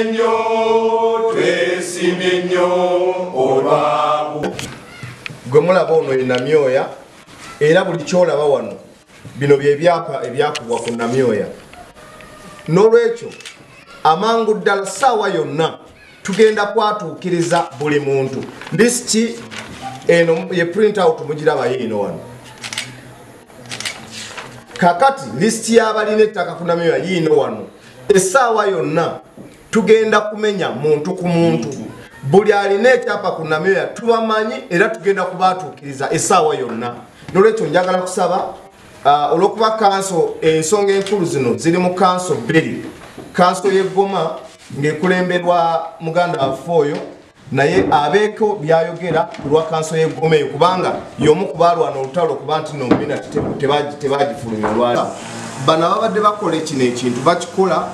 twesimenyo olwabu. Gwe mulaba ono ye Namyooya era buli kyolaba wano bino bye byapa ebyakubwa ku Namyooya. N'olwekyo amangu ddala ssaawa yonna tugenda kwatuukiriza buli muntu. Lisiti eno ye print out mugiraba yiino wano. Kakati lisiti y'abalina ettaka ku Namyooya yiino wano. Essaawa yonna tugenda kumenya muntu ku muntu. Buli alina ekyapa ku Namyooya tubamanyi era tugenda kubaatuukiriza essaawa yonna. N'olwekyo njagala kusaba olw'okuba kanso ensonga enkulu zino ziri mu kanso bbiri. Kanso y'Eggoma ng'ekulemberwa muganda waffe oyo naye abeeko byayogera ku lwa kanso y'Eggoma eyo kubanga y'omu ku baalwana olutalo okuba nti no mbina tebagifulumya olwala. Bano ababadde bakola kino ekintu bakikola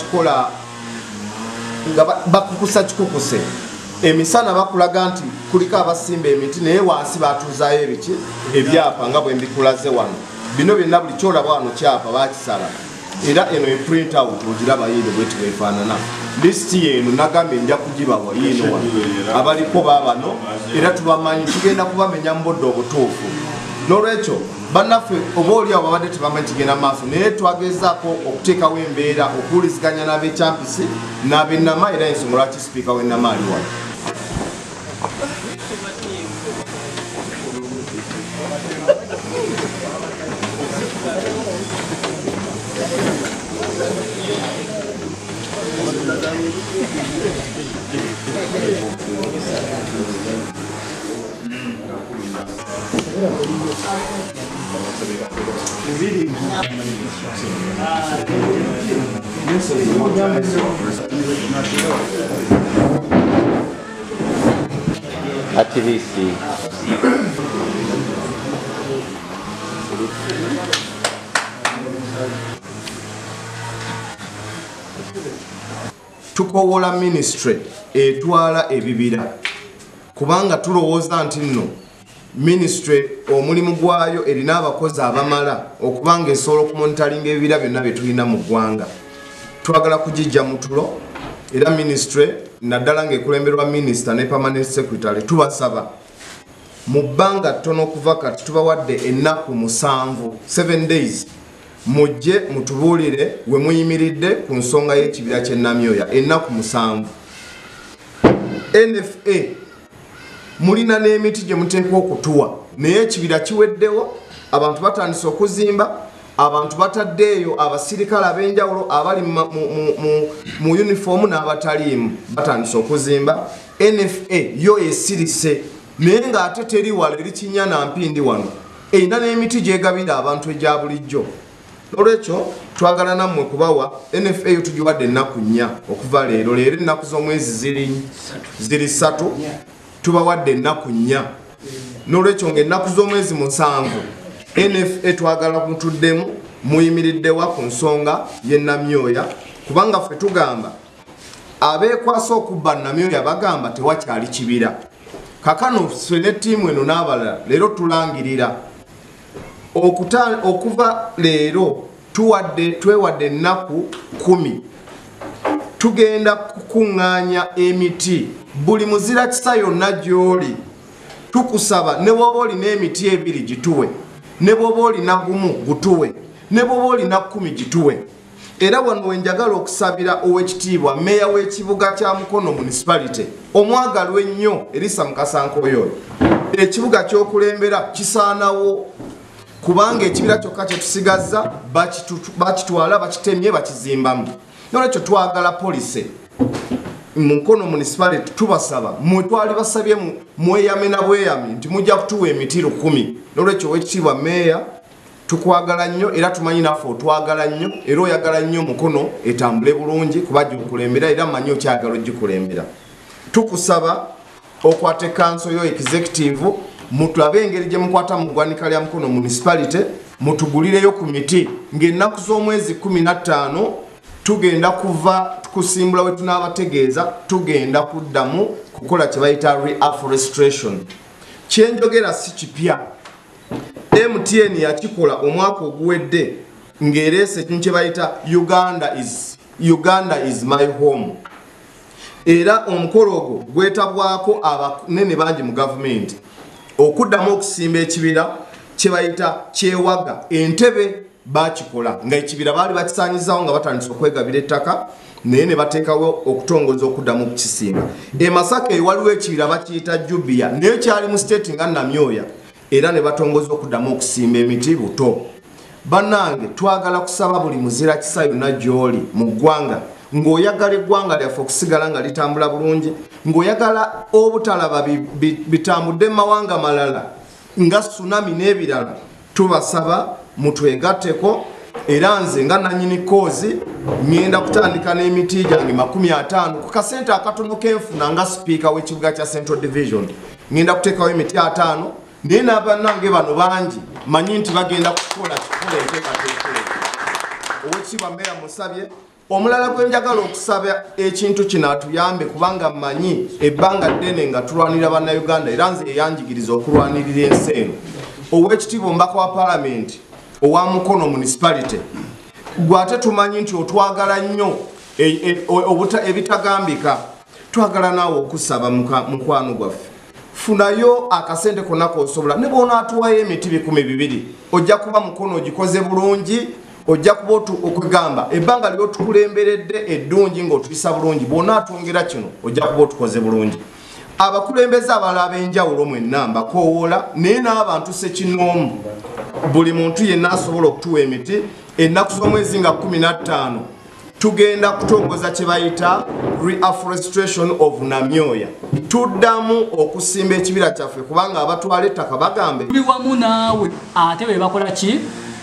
nga bakukusa kikukuse. Emisana bakulaga nti kuliko abasimba emiti naye wansi batuuzaayo ebiki ebyapa nga bwe mbikulaze wano. Bino byonna buli kyolaba wano kyapa bakisala. Era eno e print out ogiraba yiino bweti bwefaanana. Lisiti yeeno nagambye nja kugibawa yiino wano abaliko baabano era tubamanyi tugenda kubamenya mu budde obutuufu. N'olwekyo bannaffe oba oliawo babadde tebamanyi kigenda maaso naye twagezaako okuteekawo embeera okuwuliziganya n'ab'ekyampisi n'ab'ennama era ensonga lwaki sipiika w'ennama ali wano. Ativisi. Tukowola ministry etwala ebibira kubanga tulowooza nti nno ministry omulimu gwayo erina abakozi abamala okubanga esobola okumonitalinga ebibira byonna bye tulina mu ggwanga. Twagala kugijja mu tulo era ministry naddala ng'ekulemberwa minisita ne permanent secretary tubasaba mu bbanga ttono okuva kati tubawadde enaku 7 days mujje mutubuulire we muyimiridde ku nsonga y'ekibira ky'e Namyooya. Enaku 7 NFA mulina n'emiti gye muteekwa okutuwa naye ekibira kiweddewo abantu batandise okuzimba abantu bataddeeyo abasirikale ab'enjawulo abali mu uniform n'abataliimu batandise okuzimba. NFA yo esirise naye ng'ate teri wala eri Kinyana Mpindi wano erina n'emiti gyegabira abantu egya bulijjo. Olwekyo twagala nammwe kubawa NFA yo tugiwadde ennaku 4 okuva leero. Leero ennaku z'omwezi ziri 3 tubawadde ennaku 4. N'olwekyo ng'ennaku z'omwezi 7 NFA twagala mutuddemu muyimiriddewa ku nsonga y'e Namyooya kubanga ffe tugamba abeekwasa okubba Namyooya bagamba tewakyali kibira. Kakano ffe ne ttiimu eno n'abalala leero tulangirira okuva leero twewadde ennaku 10 tugenda kukuŋŋaanya emiti buli muzira kisa yonna gy'oli. Tukusaba ne bw'oba olina emiti 2 gituwe, ne bw'oba olina gumu gutuwe, ne bw'oba olina 10 gituwe. Era wano wenjagala okusabira ow'ekitiibwa meeya w'ekibuga kya Mukono municipality omwagalwa ennyo Elisa Mukasankoyo. Ekibuga ky'okulembera kisaanawo kubanga ekibira kyokka kye tusigazza bakitwala bakitemye bakizimbamu. N'olwekyo twagala police Mukono municipality tubasaba mwetwali basabye mweyame na bweyame nti mujja kutuwa emiti 10. N'olwekyo ow'ekitiibwa meeya tukwagala nnyo era tumanyi naffe otwagala nnyo era oyagala nnyo Mukono etambule bulungi kuba gy'okulembera era manyi okyagala ogikulembera. Tukusaba okwate kanso yo executive mutulabe engeri gye mukwata mu ggwanika lya Mukono municipality mutugulireyo ku miti ng'ennaku z'omwezi 15 tugenda kuva kusimbula we tunaabategeeza tugenda kuddamu kukola kye bayita reforestation. Kyenjogera si kipya. MTN yakikola omwaka oguwedde ng'ereese ekintu kye bayita Uganda is my home. era omukolo ogwo gwetabwako abanene bangi mu gavumenti okuddamu okusimba ekibira kye bayita kyewaga. Entebe bakikola nga ekibira baali bakisaanyizawo nga batandise okwegabira ettaka naye ne bateekawo okutongoza okuddamu okukisimba. E Masaka waliwo ekibira bakiyita Jubia naye kyali mu state nga Namyooya era ne batongoza okuddamu okusimba emiti buto. Bannange twagala kusaba buli muzira kisa yonna gy'oli mu ggwanga ng'oyagala eggwanga lyaffe okusigala nga litambula bulungi, ng'oyagala obutalaba bitambudde mu mawanga malala nga tsunami n'ebirala, tubasaba mutwegatteko. Era nze nga nannyini koozi ngenda kutandika n'emiti gyange 50 ku kasente akatono kenfuna nga sipiika w'ekibuga kya Central Division. Ngenda kuteekawo emiti 5 naye n'abannange bano bangi manyi nti bagenda kukola kikola enteekateeka. Oweekitiibwa Mmeeya musabye omulala gwe njagala okusaba ekintu kino atuyambe kubanga mmanyi ebbanga ddene nga tulwanira bannayuganda era nze eyanjigiriza okulwanirira ensi eno. Oweekitiibwa omubaka wa paalamenti owa Mukono municipality gwate tumanyi nti otwagala nnyo ebitagambika. Twagala naawe okusaba mukwano gwaffe funayo akasente konna k'osobola ne bw'onaatuwayo emiti 200 ojja kuba Mukono ogikoze bulungi, ojja kuba okugamba ebbanga ly'otukulemberedde eddungi ng'otuyisa bulungi bw'onaatwongera kino ojja kuba otukoze bulungi. Abakulembeze abalala ab'enjawulo mwenna mbakoowoola naye n'abantu sekinoomu buli muntu yenna asobola okutuwa emiti. Ennaku z'omwezi nga 15 tugenda kutongoza kye bayita reforestation of Namyooya. Tuddamu okusimba ekibira kyaffe kubanga abatwala ettaka bagambe buli wamu naawe ate be bakola ki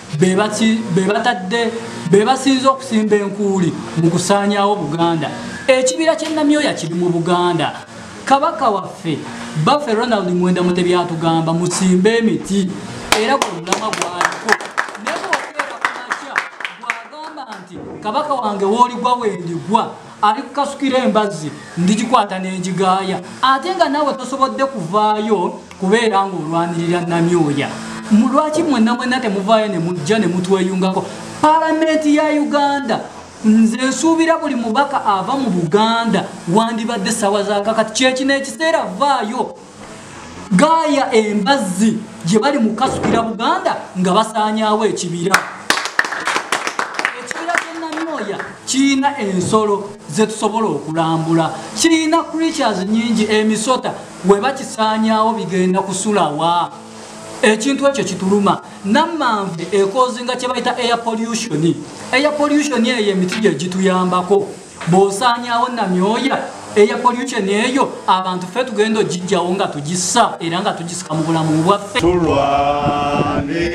be basinza okusimba enkuuli mu kusaanyaawo Buganda. Ekibira ky'e Namyooya kiri mu Buganda. Kabaka waffe baffe Ronald Mwenda Mutebi atugamba musimbe emiti era kululama gwaliko naye bw'okeera kumakya gwagamba nti kabaka wange w'oligwa wendigwa ali kukasukira embazzi ndigikwata n'enjigaaya ate nga naawe tosobodde kuvaayo kubeera ng'olwanirira Namyooya. Lwaki mwenna temuvaayo ne mujja ne mutweyungako? Paalamenti ya Uganda nze nsuubira buli mubaka ava mu Buganda wandibadde ssaawa za kakati kyekino ekiseera vaayo gaaya embazzi gye bali mu kasukira Buganda nga basaanyaawo ekibira. Ekibira ky'e Namyooya kirina ensolo ze tusobola okulambula, kirina creatures nnyingi, emisota we bakisaanyaawo bigenda kusulawa. Ekintu ekyo kituluma. Nammanve ekoozinga kye bayita air pollution. Air pollution eyo emiti gye gituyambako. Bw'osaanyaawo Namyooya air pollution eyo abantu ffe tugenda ogijjawo nga tugissa era nga tugisika mu bulamu bwaffe. Tulwane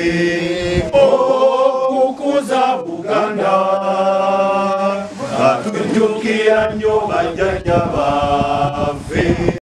okukuza Buganda nga tujjukira nnyo bajjajja baffe.